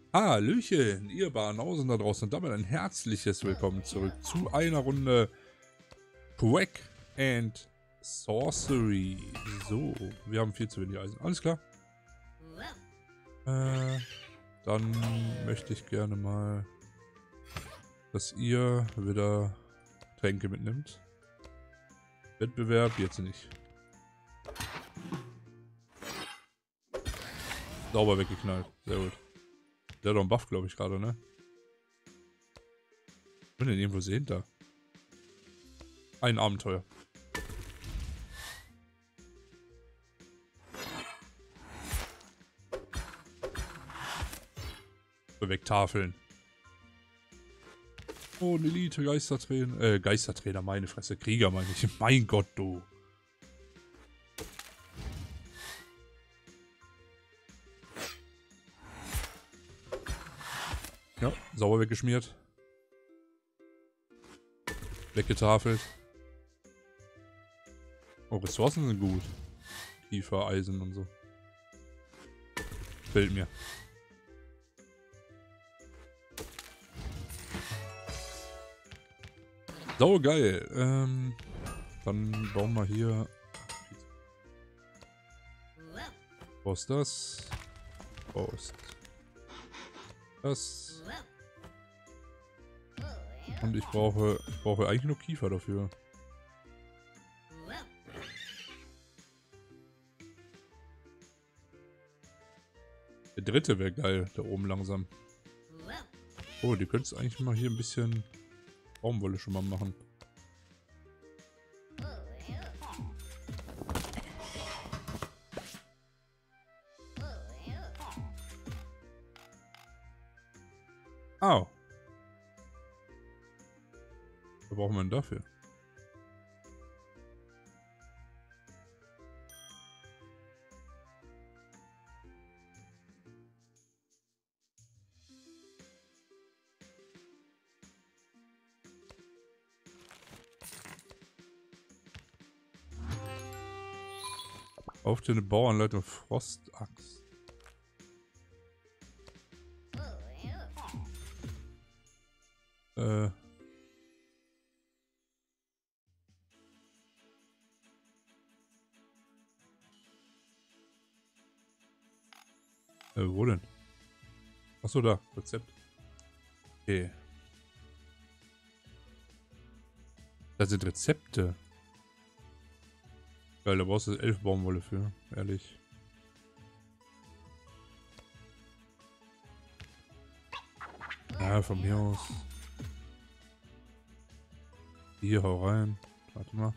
Hallöchen, ihr Banausen da draußen und damit ein herzliches Willkommen zurück zu einer Runde Quack and Sorcery. So, wir haben viel zu wenig Eisen. Alles klar. Dann möchte ich gerne mal, dass ihr wieder Tränke mitnimmt. Wettbewerb jetzt nicht. Sauber weggeknallt. Sehr gut. Der hat doch einen Buff, glaube ich, gerade, ne? Ich bin denn irgendwo sehen da? Ein Abenteuer. Wegtafeln. Oh, ein Elite-Geistertrainer. Geistertrainer, meine Fresse. Krieger, meine ich. Mein Gott, du. Ja, sauber weggeschmiert. Weggetafelt. Oh, Ressourcen sind gut. Kiefer, Eisen und so. Fällt mir. Sau geil. Dann bauen wir hier. Brauchst das. Brauchst das. Und ich brauche eigentlich nur Kiefer dafür. Der dritte wäre geil, da oben langsam. Oh, die könntest eigentlich mal hier ein bisschen Baumwolle schon mal machen. Au. Was brauchen wir denn dafür? Auf den Bauanleitung Frostachs. Wo denn? Achso, da. Rezept. Okay. Das sind Rezepte. Geil, da brauchst du 11 Baumwolle für. Ehrlich. Ja, von mir aus. Hier, hau rein. Warte mal.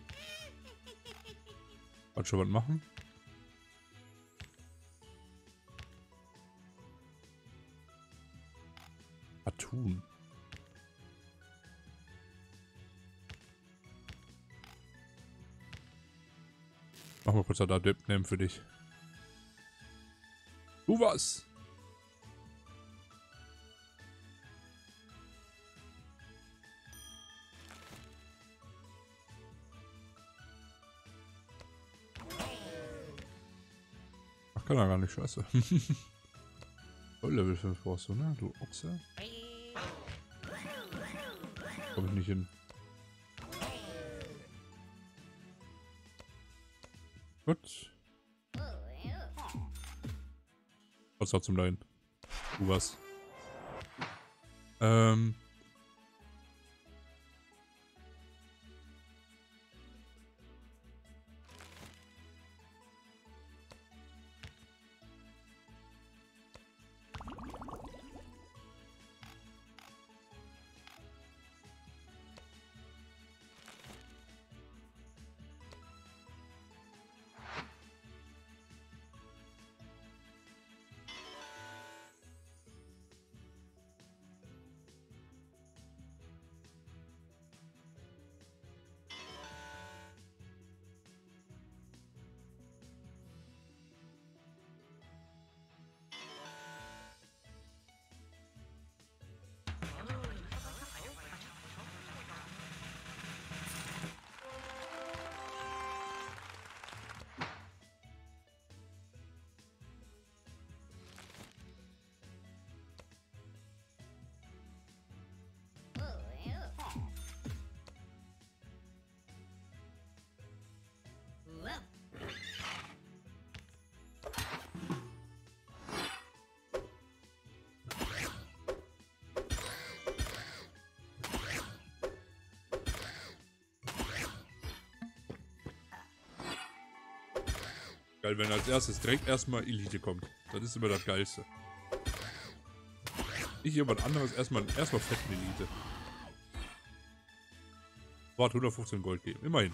Wollt schon was machen? Was tun? Mach mal kurz das Adept-Name für dich. Du was? Ach, kann er gar nicht, scheiße. Oh, Level 5 brauchst du, ne? Du Ochse. Komm ich nicht hin. Gut. Was trotzdem dahin? Du was? Geil, wenn als erstes direkt erstmal Elite kommt. Das ist immer das Geilste. Nicht jemand anderes, erstmal fetten Elite. Wart 115 Gold geben. Immerhin.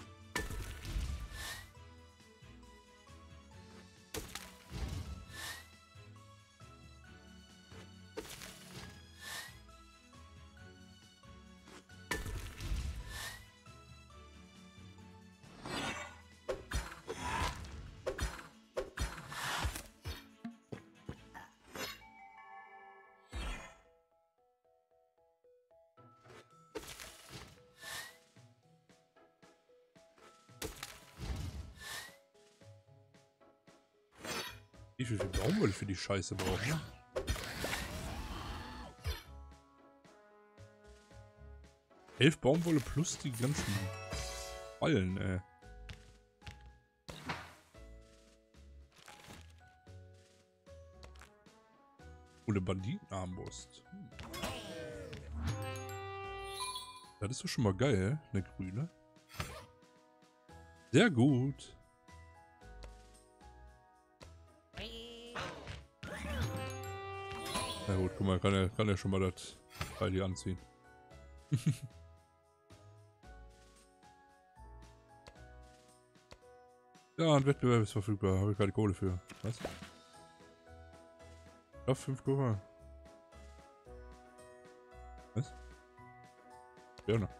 Wie viel Baumwolle für die Scheiße brauchen? Ne? Elf Baumwolle plus die ganzen Ballen, ey. Ohne Banditenarmbrust. Das ist doch schon mal geil, eine grüne. Sehr gut. Na gut, guck mal, kann er schon mal das Teil hier anziehen. Ja, ein Wettbewerb ist verfügbar. Habe ich keine Kohle für. Was? Auf 5 Kohle. Was? Gerne.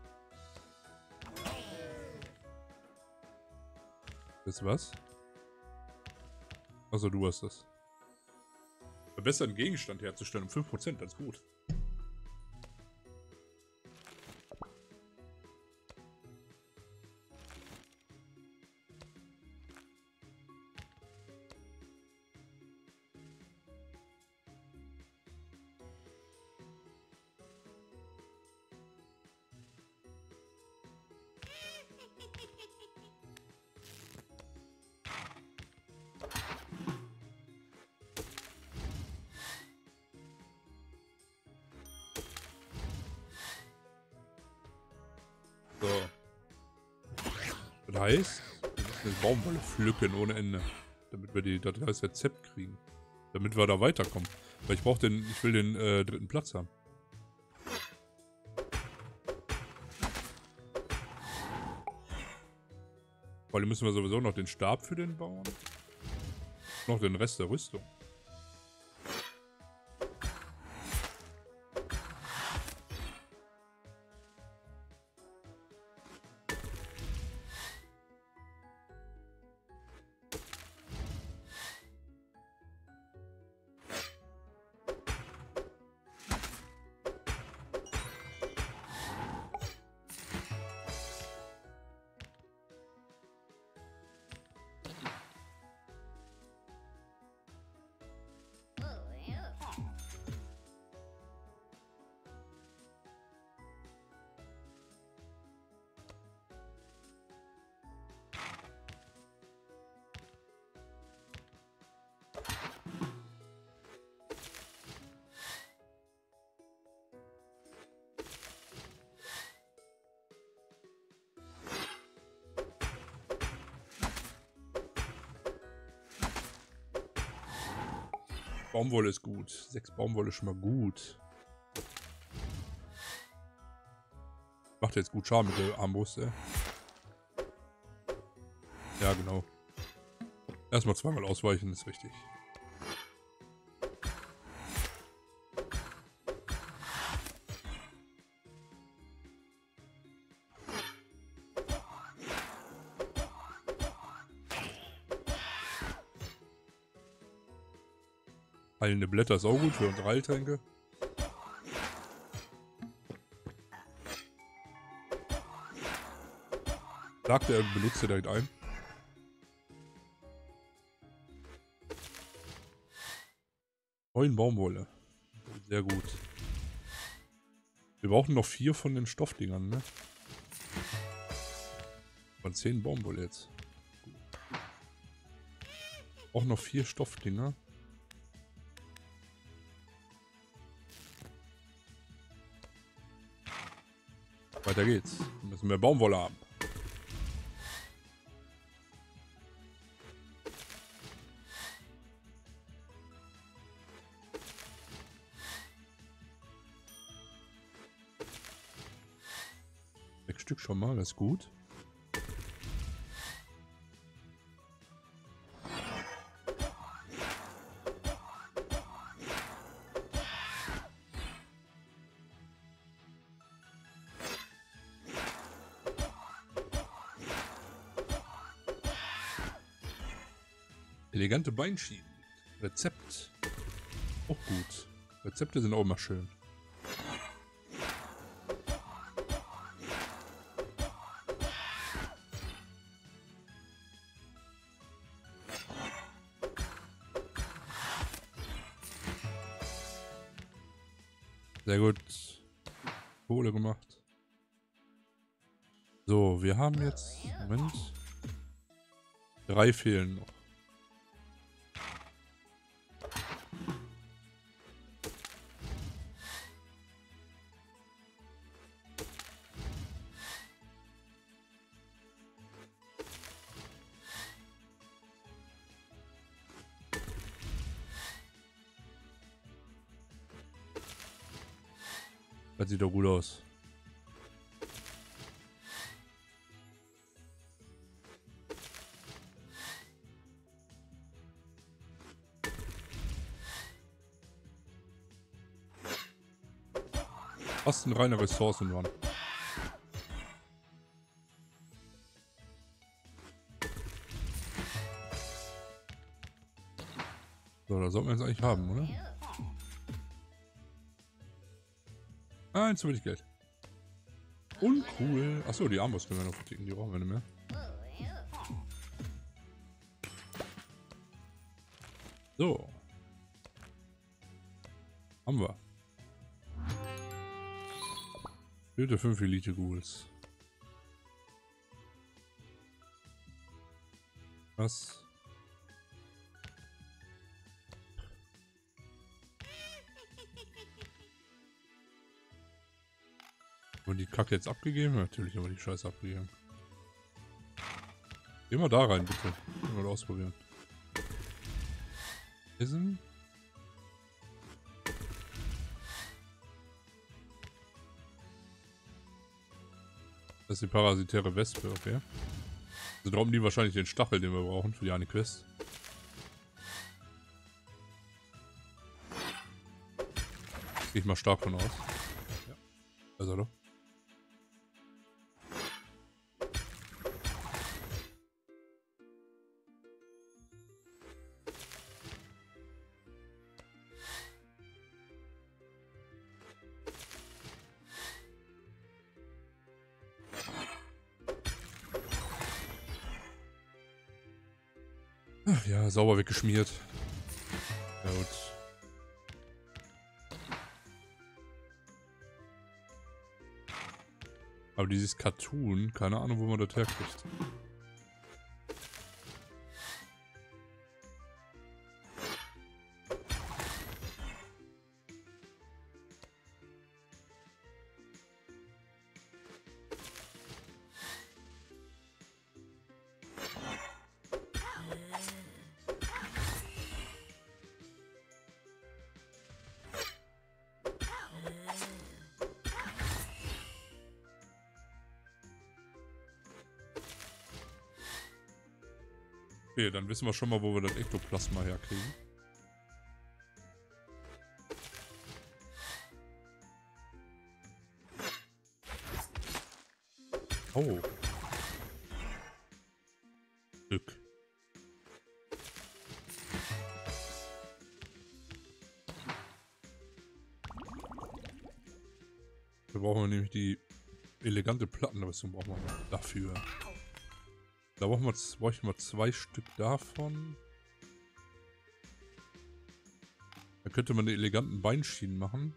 Das was? Also du hast das. Verbessern Gegenstand herzustellen um 5%, das ist gut. So. Das heißt, wir müssen eine Baumwolle pflücken ohne Ende. Damit wir das Rezept kriegen. Damit wir da weiterkommen. Weil ich will den dritten Platz haben. Vor allem müssen wir sowieso noch den Stab für den bauen. Noch den Rest der Rüstung. Baumwolle ist gut. 6 Baumwolle ist schon mal gut. Macht jetzt gut Schaden mit der Armbrust, ey. Ja, genau. Erstmal zweimal ausweichen, ist richtig. Heilende Blätter ist auch gut für unsere Heiltränke. Sagt er und benutzt er direkt ein. Neun Baumwolle. Sehr gut. Wir brauchen noch 4 von den Stoffdingern, ne? Von 10 Baumwolle jetzt. Auch noch 4 Stoffdinger. Weiter geht's. Wir müssen mehr Baumwolle haben. Stück schon mal, das ist gut. Elegante Beinschienen. Rezept. Auch gut. Rezepte sind auch immer schön. Sehr gut. Kohle gemacht. So, wir haben jetzt... Moment. 3 fehlen noch. Das sieht doch gut aus. Fast ein reiner Ressourcenrun. So, da sollten wir es eigentlich haben, oder? Nein, zu wenig Geld. Uncool. Achso, die Armbrust können wir noch verticken, die brauchen wir nicht mehr. So. Haben wir. Bitte 5 Elite-Ghouls. Was? Haben wir die Kacke jetzt abgegeben? Natürlich haben wir die Scheiße abgegeben. Geh mal da rein, bitte. Mal ausprobieren. Ism? Das ist die parasitäre Wespe, okay. Also droppen die wahrscheinlich den Stachel, den wir brauchen für die eine Quest. Gehe ich mal stark von aus. Ja. Also doch. Ach ja, sauber weggeschmiert. Ja gut. Aber dieses Cartoon, keine Ahnung, wo man das herkriegt. Okay, dann wissen wir schon mal, wo wir das Ektoplasma herkriegen. Oh. Glück. Da brauchen wir nämlich die elegante Plattenrüstung brauchen wir dafür. Da bräuchten wir 2 Stück davon. Da könnte man die eleganten Beinschienen machen.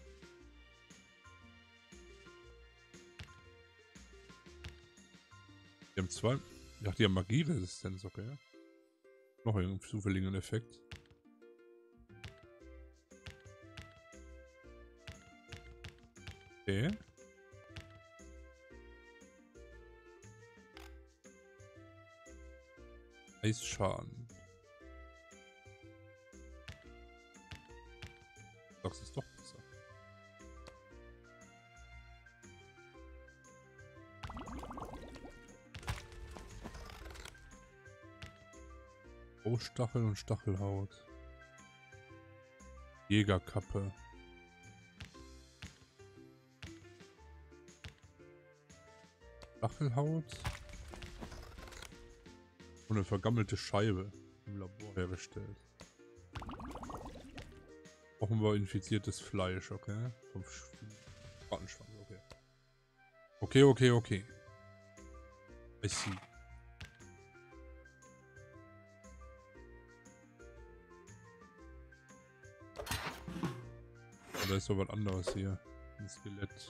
Die haben 2. Ja, die haben Magieresistenz, okay. Noch einen zufälligen Effekt. Okay. Eisschaden. Das ist doch besser. Stachel und Stachelhaut. Jägerkappe. Stachelhaut. Und eine vergammelte Scheibe im Labor hergestellt. Brauchen wir infiziertes Fleisch, okay? Vom Rattenschwanz, okay. Okay. I see. Da ist doch was anderes hier. Ein Skelett.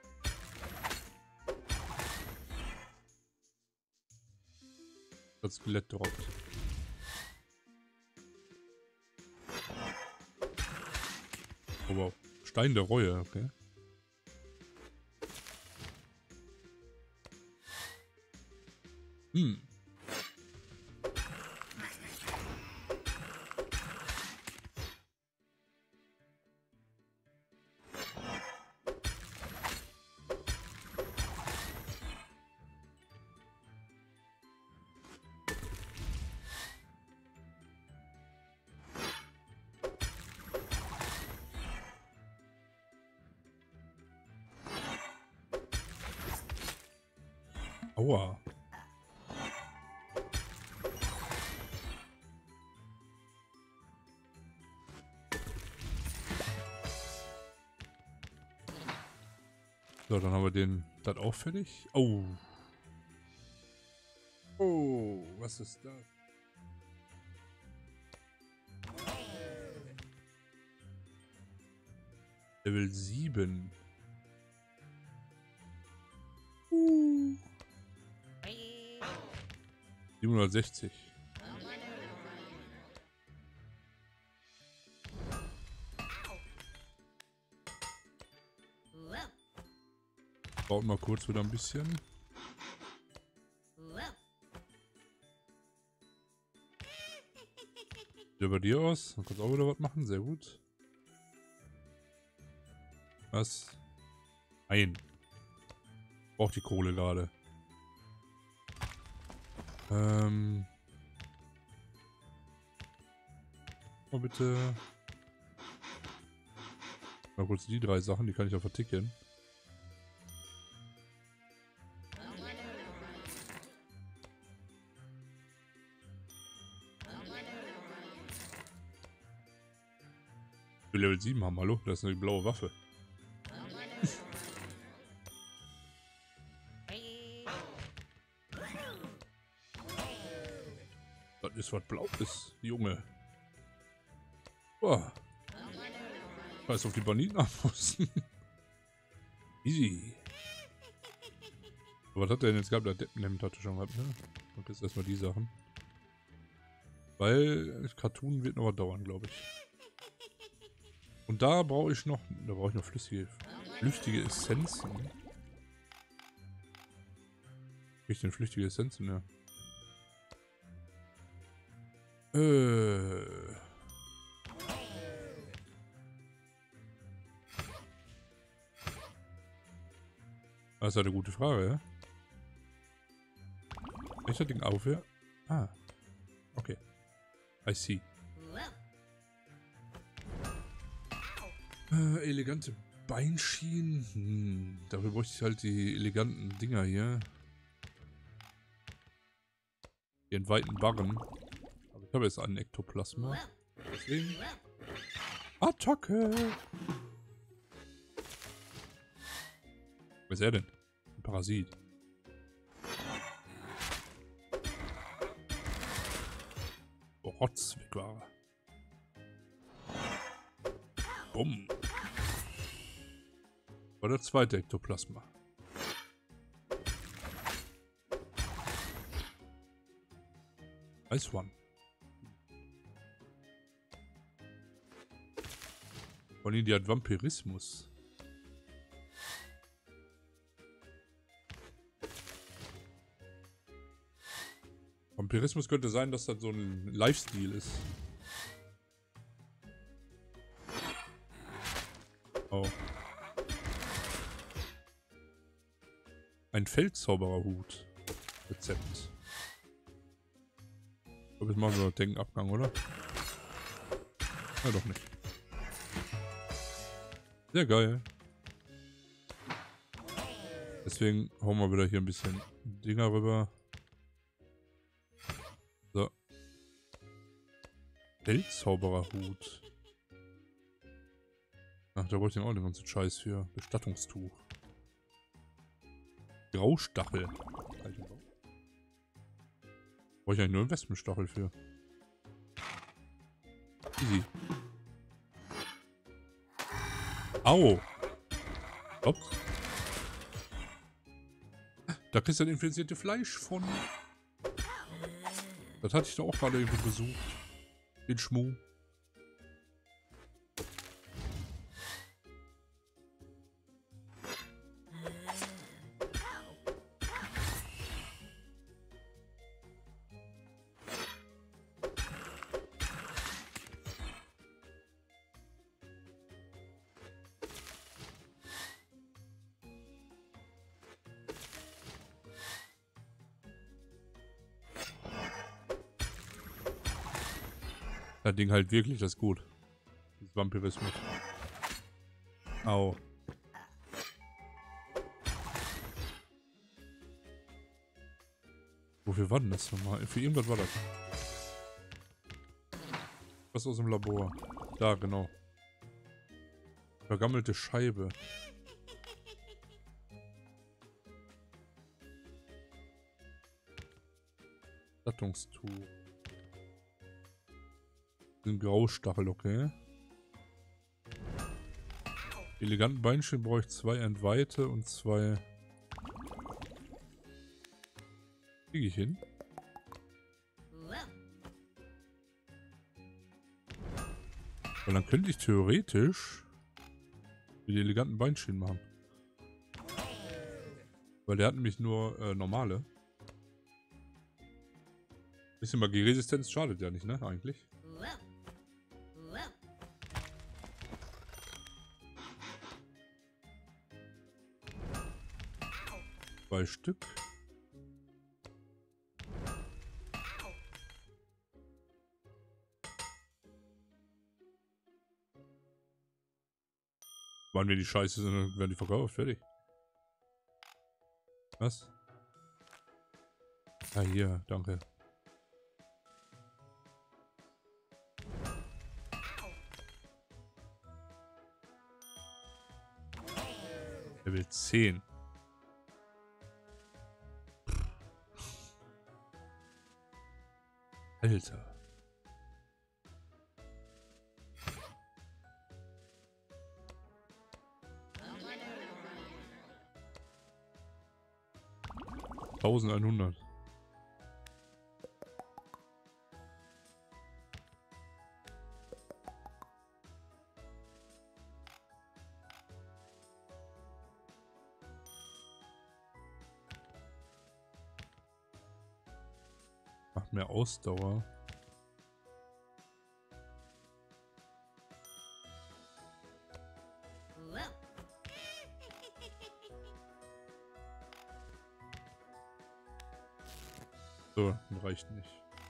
Das Skelett droppt. Oh wow. Stein der Reue, okay. Hm. Aua. So, dann haben wir das auch fertig. Oh. Oh, was ist das? Level 7. 760. Baut mal kurz wieder ein bisschen. Sieht bei dir aus? Dann kannst du auch wieder was machen. Sehr gut. Was? Nein. Braucht die Kohle gerade. Mal bitte. Mal kurz die 3 Sachen, die kann ich auch verticken. Wir Level 7 haben, hallo? Das ist eine blaue Waffe. Das ist was Blaues, Junge. Boah. Scheiß auf die Banditen abmussen. Easy. Aber was hat der denn jetzt gehabt? Der Deppenhemd hatte schon gehabt, ne? Und jetzt erstmal die Sachen. Weil Cartoon wird noch was dauern, glaube ich. Und da brauche ich noch flüssige Essenzen. Krieg ich denn flüchtige Essenzen, ja? Das ist eine gute Frage, ja? Welcher Ding auf hier? Ah. Okay. I see. Elegante Beinschienen. Dafür bräuchte ich halt die eleganten Dinger hier. Die entweihten Barren. Aber ich habe jetzt einen Ektoplasma. Deswegen. Attacke! Wer ist er denn? Ein Parasit. Rotzwegware. Bumm. War der zweite Ektoplasma. Nice one. Von ihnen, die hat Vampirismus. Vampirismus könnte sein, dass das so ein Lifestyle ist. Oh. Ein Feldzaubererhut. Rezept. Aber jetzt machen wir Denkenabgang, oder? Ja, doch nicht. Sehr geil. Deswegen hauen wir wieder hier ein bisschen Dinger rüber. So. Weltzaubererhut. Ach, da wollte ich auch den ganzen Scheiß für. Bestattungstuch. Graustachel. Brauche ich eigentlich nur einen Wespenstachel für. Easy. Au! Ups. Da kriegst du das infizierte Fleisch von. Das hatte ich doch auch gerade irgendwo besucht. Den Schmuh. Das Ding halt wirklich, das ist gut. Das Vampirismus. Au. Wofür war denn das nochmal? Für irgendwas war das. Was aus dem Labor? Da, genau. Vergammelte Scheibe. Stattungstuch. Ein Graustachel, okay. Eleganten Beinchen brauche ich 2 Entweihte und 2. Kriege ich hin? Weil dann könnte ich theoretisch die eleganten Beinchen machen. Weil der hat nämlich nur normale. Bisschen Magieresistenz schadet ja nicht, ne? Eigentlich. 2 Stück. Wann wir die Scheiße sind, dann werden die verkauft. Fertig. Was? Ah, hier, danke. Level 10. Alter. $1100. Macht mehr Ausdauer. So, reicht nicht.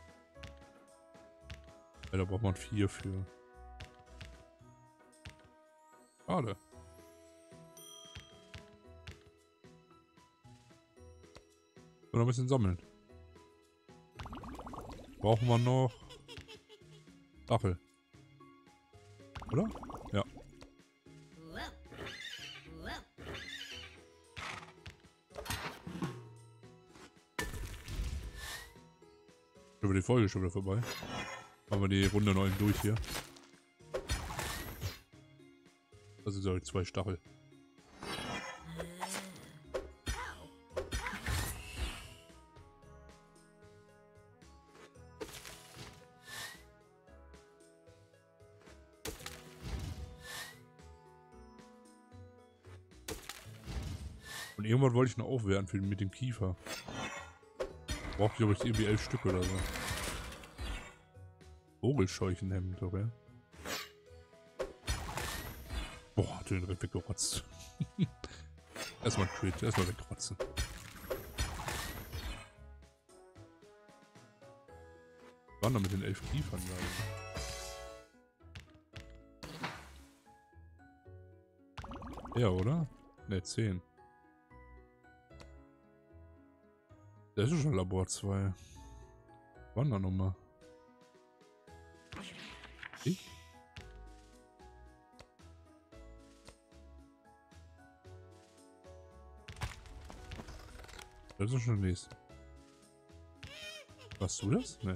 Ja, da braucht man 4 für. Schade. So, noch ein bisschen sammeln. Brauchen wir noch Stachel. Oder? Ja. Über die Folge schon wieder vorbei. Machen wir die Runde 9 durch hier. Das sind ja 2 Stachel. Und irgendwann wollte ich noch aufwerten für mit dem Kiefer. Brauchte ich aber jetzt irgendwie 11 Stück oder so. Vogelscheuchenhemd, okay. Boah, hat den direkt weggerotzt. Erstmal Crit, erstmal wegrotzen. waren da mit den 11 Kiefern gerade? Ja, oder? Ne, 10. Das ist schon Labor 2. Wann da nochmal? Ich? Das ist schon nächst. Warst du das? Ne.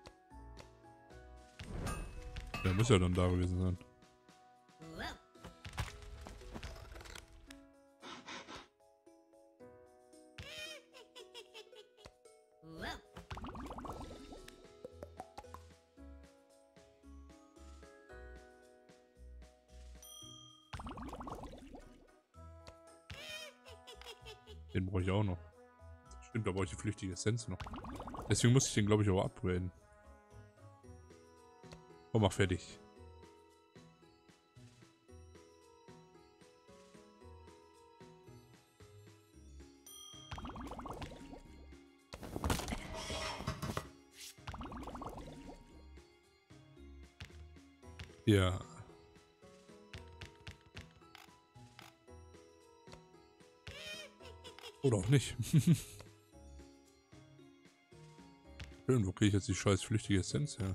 Der muss ja dann da gewesen sein. Den brauche ich auch noch. Stimmt, da brauche ich die flüchtige Essenz noch. Deswegen muss ich den, glaube ich, auch upgraden. Komm, mach fertig. Ja. Oder auch nicht. Schön, wo kriege ich jetzt die scheiß flüchtige Essenz her?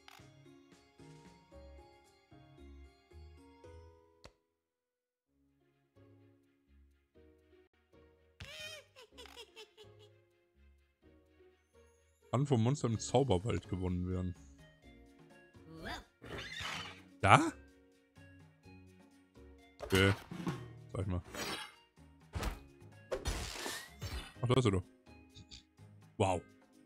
Kann vom Monster im Zauberwald gewonnen werden. Da? Okay. Sag mal. Ach, da ist er doch. Wow.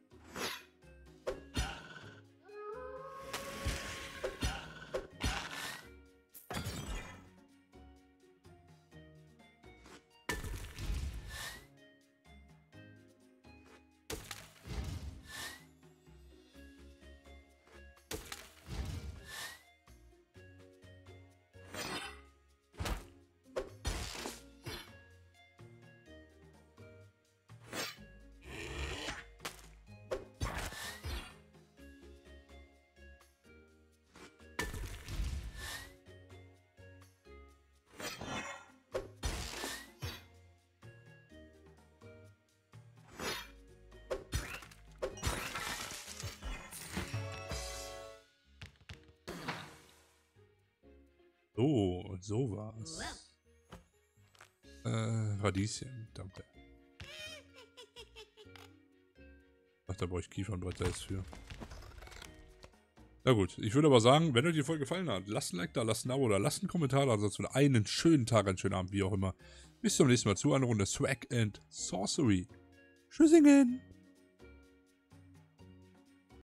So, so war's. Radieschen, danke. Ach, da brauche ich Kiefernbretter jetzt für. Na gut, ich würde aber sagen, wenn euch die Folge gefallen hat, lasst ein Like da, lasst ein Abo da, lasst einen Kommentar da, ansonsten einen schönen Tag, einen schönen Abend, wie auch immer. Bis zum nächsten Mal zu einer Runde Swag and Sorcery. Tschüssingen!